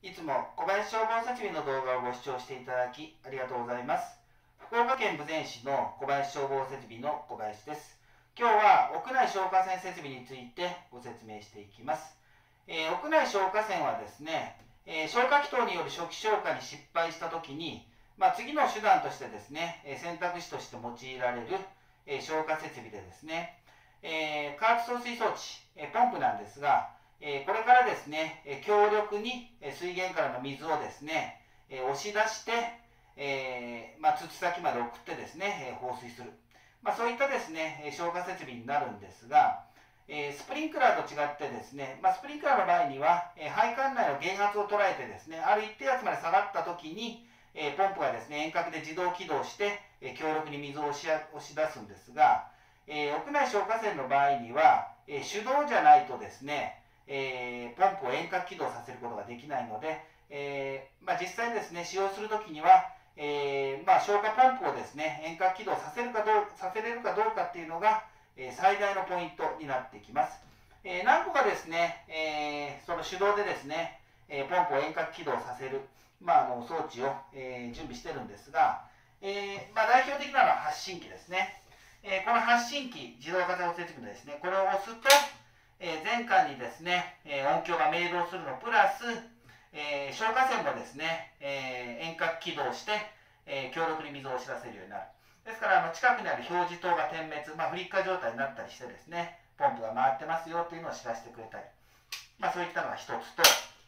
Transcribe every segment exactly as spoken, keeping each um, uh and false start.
いつも小林消防設備の動画をご視聴していただきありがとうございます。福岡県豊前市の小林消防設備の小林です。今日は屋内消火栓設備についてご説明していきます。えー、屋内消火栓はですね、えー、消火器等による初期消火に失敗したときに、まあ、次の手段としてですね、選択肢として用いられる、えー、消火設備でですね、えー、加圧送水装置、えー、ポンプなんですが、えー、これからですね、強力に水源からの水をですね、えー、押し出して、えーまあ、筒先まで送ってですね、えー、放水する、まあ、そういったですね消火設備になるんですが、えー、スプリンクラーと違ってですね、まあ、スプリンクラーの場合には、えー、配管内の減圧を捉えてですね、ある一定圧まで下がった時に、えー、ポンプがですね遠隔で自動起動して、えー、強力に水を押し押し出すんですが、えー、屋内消火栓の場合には、えー、手動じゃないとですね、えー、ポンプを遠隔起動させることができないので、えーまあ、実際にですね使用するときには、えーまあ、消火ポンプをですね遠隔起動させるかどうさせれるかどうかっていうのが、えー、最大のポイントになってきます。えー、何個かですね、えー、その手動でですね、えー、ポンプを遠隔起動させる、まあ、あの装置を、えー、準備してるんですが、えーまあ、代表的なのは発信機ですね。えー、この発信機、自動化作動設備のですね、これを押すと、えー、全館にですね、えー、音響が鳴動するのプラス、えー、消火栓もですね、えー、遠隔起動して、えー、強力に水を押し出せるようになる。ですからあの近くにある表示灯が点滅、まあ、フリッカー状態になったりしてですね、ポンプが回ってますよというのを知らせてくれたり、まあ、そういったのが一つと、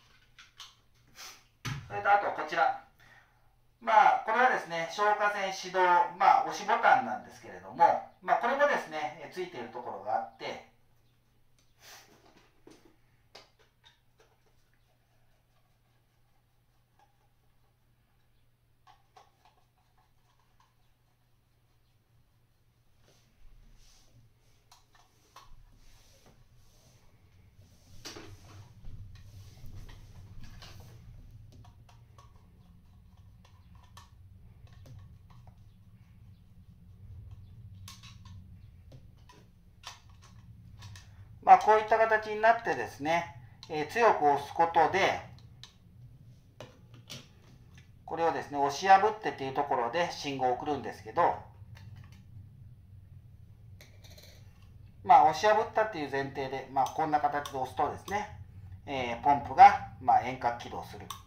それとあとこちら、まあこれはですね消火栓始動、まあ、押しボタンなんですけれども、まあ、これもですねついているところがあって、まあ、こういった形になってですね、えー、強く押すことで、これをですね、押し破ってっていうところで信号を送るんですけど、まあ、押し破ったっていう前提で、まあ、こんな形で押すとですね、えー、ポンプが、まあ、遠隔起動する。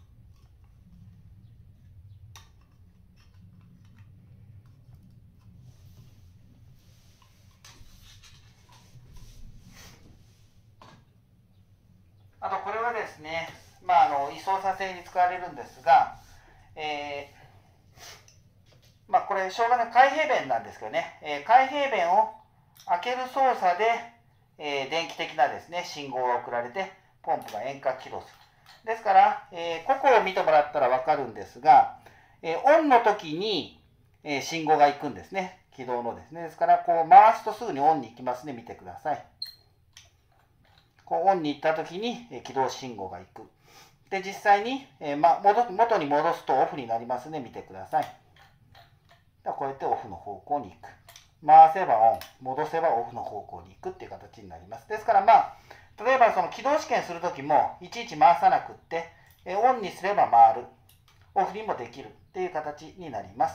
あとこれはですね、まあ、あの位相差性に使われるんですが、えーまあ、これ消火栓開閉弁なんですけどね、えー、開閉弁を開ける操作で、えー、電気的なですね信号が送られてポンプが遠隔起動する。ですから、えー、ここを見てもらったら分かるんですが、えー、オンの時に、えー、信号が行くんですね、起動のですね。ですからこう回すとすぐにオンに行きますね。見てください。こうオンに行った時に、えー、起動信号が行く。で実際に、えーま、元, 元に戻すとオフになりますね。見てください。こうやってオフの方向に行く。回せばオン、戻せばオフの方向に行くっていう形になります。ですからまあ例えばその起動試験するときもいちいち回さなくって、えオンにすれば回る、オフにもできるっていう形になります。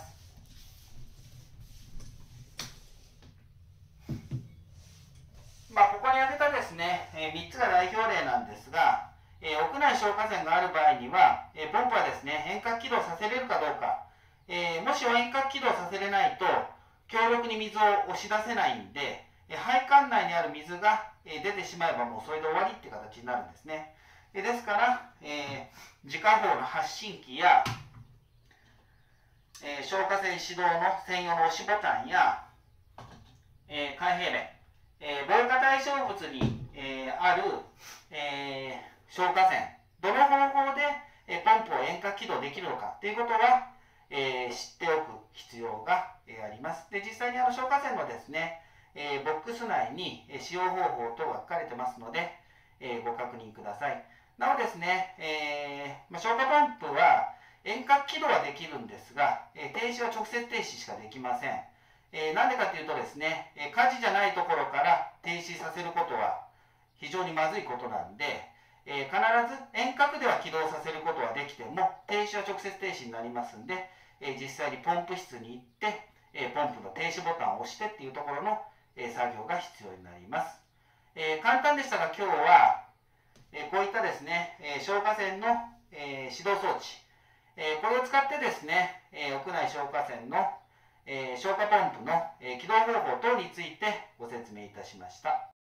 まあ、ここに挙げたですね、えみっつが代表例なんですが、え屋内消火栓がある場合には、えポンプはですね遠隔起動させれるかどうか、えもし遠隔起動させれないと強力に水を押し出せないんで、配管内にある水が出てしまえばもうそれで終わりっていう形になるんですね。ですから、えー、自家砲の発信機や、えー、消火栓始動の専用の押しボタンや、えー、開閉弁、えー、防火対象物に、えー、ある、えー、消火栓、どの方法で、えー、ポンプを遠隔起動できるのかということは、えー、知っておく必要が、えー、あります。で実際にあの消火栓のですね、えー、ボックス内に使用方法等が書かれてますので、えー、ご確認ください。なおですね、えーまあ、消火ポンプは遠隔起動はできるんですが、えー、停止は直接停止しかできません。えー、なんでかというとですね、火事じゃないところから停止させることは非常にまずいことなんで、 えー、必ず遠隔では起動させることはできても、停止は直接停止になりますんで、えー、実際にポンプ室に行って、えー、ポンプの停止ボタンを押してっていうところの、えー、作業が必要になります。えー、簡単でしたが今日は、えー、こういったですね、えー、消火栓の、えー、始動装置、えー、これを使ってですね、えー、屋内消火栓の、えー、消火ポンプの、えー、起動方法等についてご説明いたしました。